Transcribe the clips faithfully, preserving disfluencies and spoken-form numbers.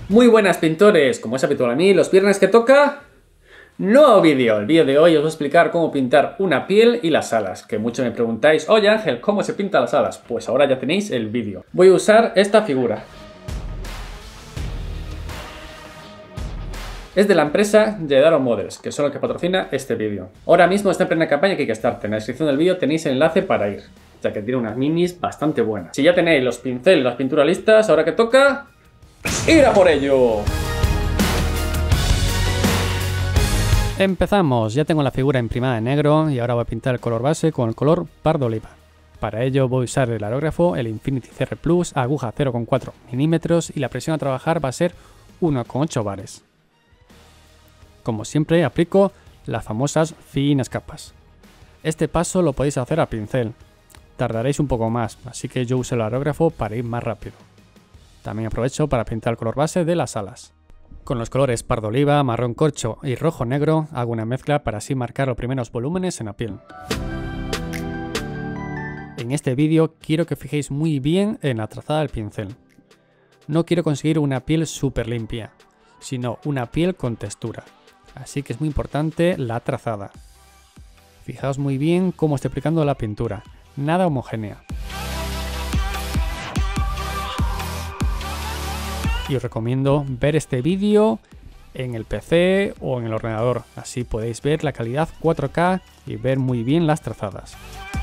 Muy buenas pintores, como es habitual a mí, los viernes que toca... Nuevo vídeo. El vídeo de hoy os voy a explicar cómo pintar una piel y las alas, que muchos me preguntáis, oye Ángel, ¿cómo se pintan las alas? Pues ahora ya tenéis el vídeo. Voy a usar esta figura. Es de la empresa Jedaro Models, que son los que patrocina este vídeo. Ahora mismo está en plena campaña Kickstarter. En la descripción del vídeo tenéis el enlace para ir, ya que tiene unas minis bastante buenas. Si ya tenéis los pinceles y las pinturas listas, ahora que toca... ¡ir a por ello! Empezamos, ya tengo la figura imprimida en negro y ahora voy a pintar el color base con el color pardo oliva. Para ello voy a usar el aerógrafo, el Infinity C R Plus, aguja cero coma cuatro milímetros y la presión a trabajar va a ser uno coma ocho bares. Como siempre aplico las famosas finas capas. Este paso lo podéis hacer a pincel, tardaréis un poco más, así que yo uso el aerógrafo para ir más rápido. También aprovecho para pintar el color base de las alas. Con los colores pardo oliva, marrón corcho y rojo negro hago una mezcla para así marcar los primeros volúmenes en la piel. En este vídeo quiero que fijéis muy bien en la trazada del pincel. No quiero conseguir una piel súper limpia, sino una piel con textura. Así que es muy importante la trazada. Fijaos muy bien cómo estoy aplicando la pintura, nada homogénea. Y os recomiendo ver este vídeo en el P C o en el ordenador, así podéis ver la calidad cuatro K y ver muy bien las trazadas.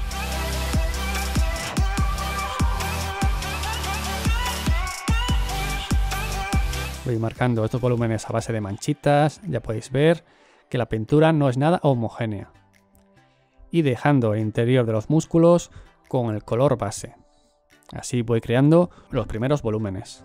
Voy marcando estos volúmenes a base de manchitas, ya podéis ver que la pintura no es nada homogénea. Y dejando el interior de los músculos con el color base. Así voy creando los primeros volúmenes.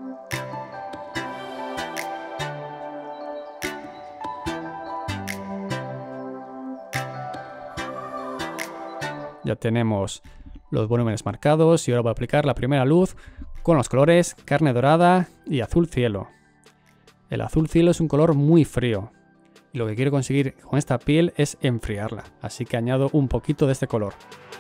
Ya tenemos los volúmenes marcados y ahora voy a aplicar la primera luz con los colores carne dorada y azul cielo. El azul cielo es un color muy frío y lo que quiero conseguir con esta piel es enfriarla, así que añado un poquito de este color.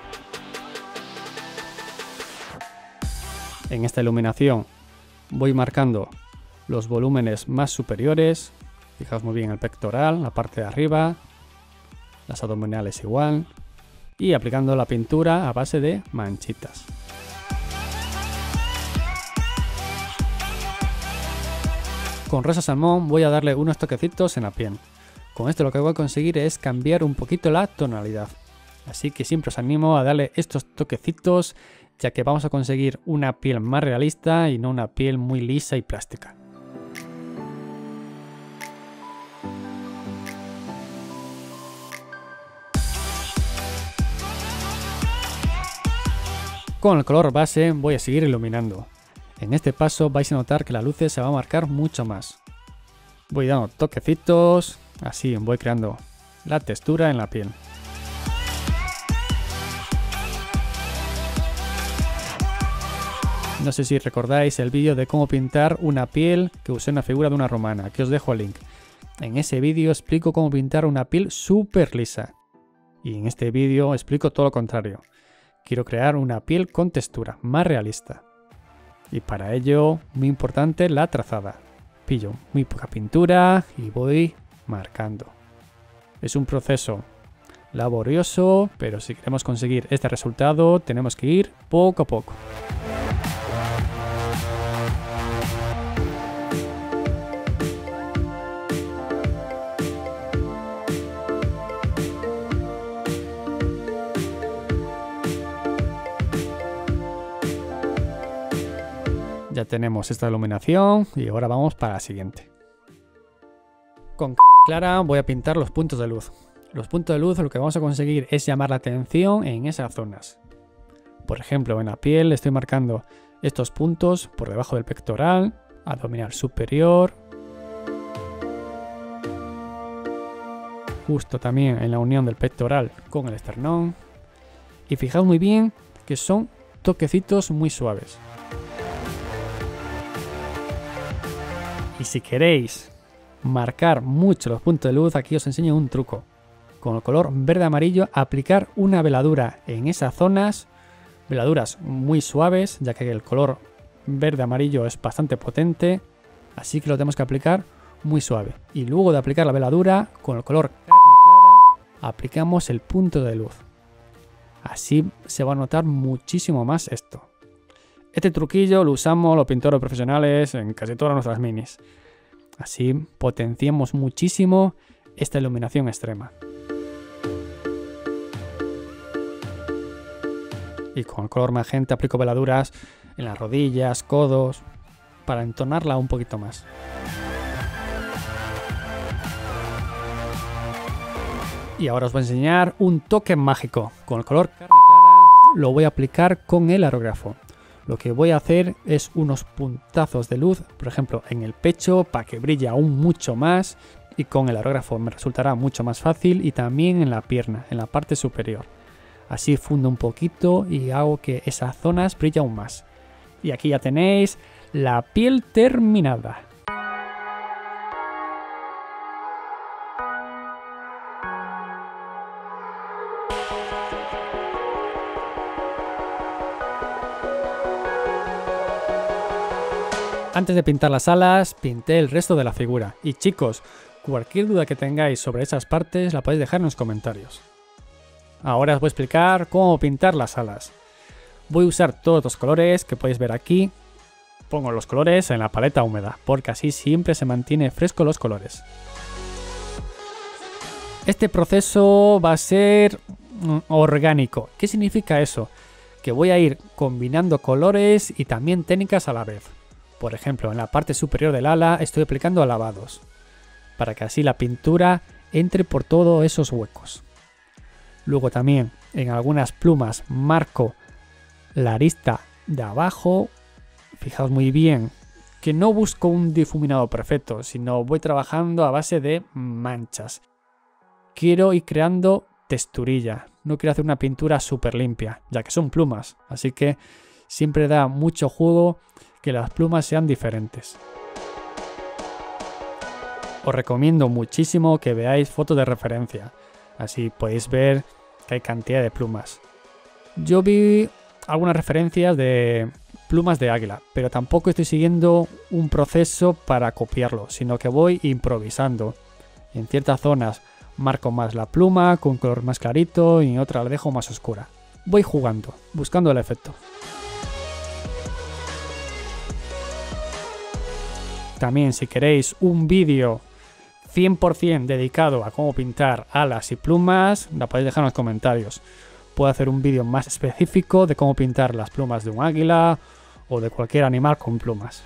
En esta iluminación voy marcando los volúmenes más superiores, fijaos muy bien el pectoral, la parte de arriba, las abdominales igual. Y aplicando la pintura a base de manchitas. Con rosa salmón voy a darle unos toquecitos en la piel. Con esto lo que voy a conseguir es cambiar un poquito la tonalidad. Así que siempre os animo a darle estos toquecitos, ya que vamos a conseguir una piel más realista y no una piel muy lisa y plástica. Con el color base voy a seguir iluminando. En este paso vais a notar que la luz se va a marcar mucho más. Voy dando toquecitos, así voy creando la textura en la piel. No sé si recordáis el vídeo de cómo pintar una piel que usé en la figura de una romana, que os dejo el link. En ese vídeo explico cómo pintar una piel súper lisa. Y en este vídeo explico todo lo contrario. Quiero crear una piel con textura, más realista. Y para ello, muy importante la trazada. Pillo muy poca pintura y voy marcando. Es un proceso laborioso, pero si queremos conseguir este resultado, tenemos que ir poco a poco. Ya tenemos esta iluminación y ahora vamos para la siguiente. Con clara voy a pintar los puntos de luz. Los puntos de luz lo que vamos a conseguir es llamar la atención en esas zonas. Por ejemplo, en la piel estoy marcando estos puntos por debajo del pectoral, abdominal superior. Justo también en la unión del pectoral con el esternón. Y fijaos muy bien que son toquecitos muy suaves. Y si queréis marcar mucho los puntos de luz, aquí os enseño un truco. Con el color verde amarillo aplicar una veladura en esas zonas, veladuras muy suaves, ya que el color verde amarillo es bastante potente, Así que lo tenemos que aplicar muy suave. Y luego de aplicar la veladura, con el color carne clara, aplicamos el punto de luz. Así se va a notar muchísimo más esto. Este truquillo lo usamos los pintores profesionales en casi todas nuestras minis. Así potenciamos muchísimo esta iluminación extrema. Y con el color magenta aplico veladuras en las rodillas, codos, para entonarla un poquito más. Y ahora os voy a enseñar un toque mágico. Con el color carne clara lo voy a aplicar con el aerógrafo. Lo que voy a hacer es unos puntazos de luz, por ejemplo en el pecho, para que brille aún mucho más. Y con el aerógrafo me resultará mucho más fácil, y también en la pierna, en la parte superior. Así fundo un poquito y hago que esas zonas brillen aún más. Y aquí ya tenéis la piel terminada. Antes de pintar las alas, pinté el resto de la figura. Y chicos, cualquier duda que tengáis sobre esas partes la podéis dejar en los comentarios. Ahora os voy a explicar cómo pintar las alas. Voy a usar todos los colores que podéis ver aquí. Pongo los colores en la paleta húmeda, porque así siempre se mantiene fresco los colores. Este proceso va a ser orgánico. ¿Qué significa eso? Que voy a ir combinando colores y también técnicas a la vez. Por ejemplo, en la parte superior del ala estoy aplicando lavados, para que así la pintura entre por todos esos huecos. Luego también en algunas plumas marco la arista de abajo. Fijaos muy bien que no busco un difuminado perfecto, sino voy trabajando a base de manchas. Quiero ir creando texturilla, no quiero hacer una pintura súper limpia, ya que son plumas, así que siempre da mucho juego que las plumas sean diferentes. Os recomiendo muchísimo que veáis fotos de referencia, así podéis ver que hay cantidad de plumas. Yo vi algunas referencias de plumas de águila, pero tampoco estoy siguiendo un proceso para copiarlo, sino que voy improvisando. En ciertas zonas marco más la pluma con un color más clarito y en otras la dejo más oscura. Voy jugando, buscando el efecto. También, si queréis un vídeo cien por cien dedicado a cómo pintar alas y plumas, la podéis dejar en los comentarios. Puedo hacer un vídeo más específico de cómo pintar las plumas de un águila o de cualquier animal con plumas.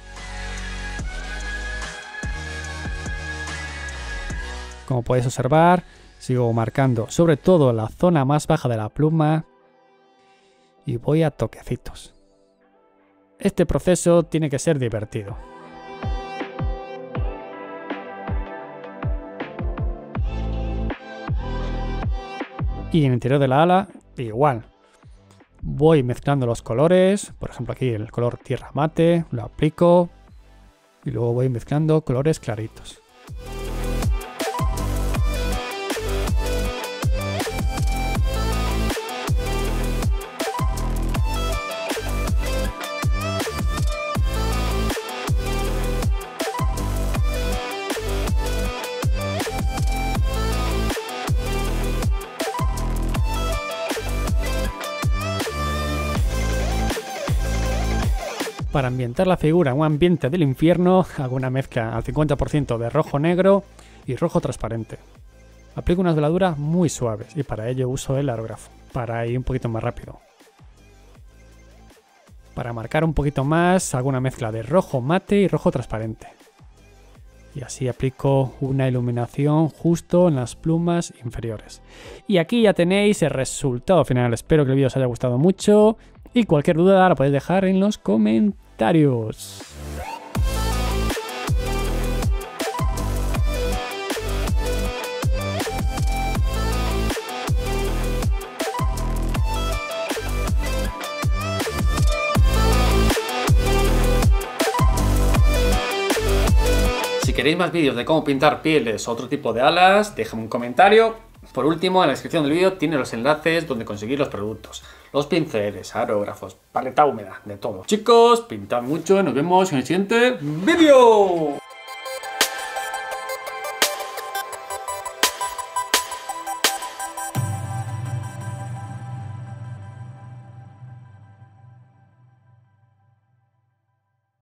Como podéis observar, sigo marcando sobre todo la zona más baja de la pluma y voy a toquecitos. Este proceso tiene que ser divertido. Y en el interior de la ala, igual. Voy mezclando los colores, por ejemplo aquí el color tierra mate, lo aplico y luego voy mezclando colores claritos. Para ambientar la figura en un ambiente del infierno, hago una mezcla al cincuenta por ciento de rojo negro y rojo transparente. Aplico unas veladuras muy suaves y para ello uso el aerógrafo, para ir un poquito más rápido. Para marcar un poquito más, hago una mezcla de rojo mate y rojo transparente. Y así aplico una iluminación justo en las plumas inferiores. Y aquí ya tenéis el resultado final. Espero que el vídeo os haya gustado mucho. Y cualquier duda la podéis dejar en los comentarios. Si queréis más vídeos de cómo pintar pieles o otro tipo de alas, déjame un comentario. Por último, en la descripción del vídeo tiene los enlaces donde conseguir los productos, los pinceles, aerógrafos, paleta húmeda, de todo. Chicos, pintad mucho y nos vemos en el siguiente vídeo.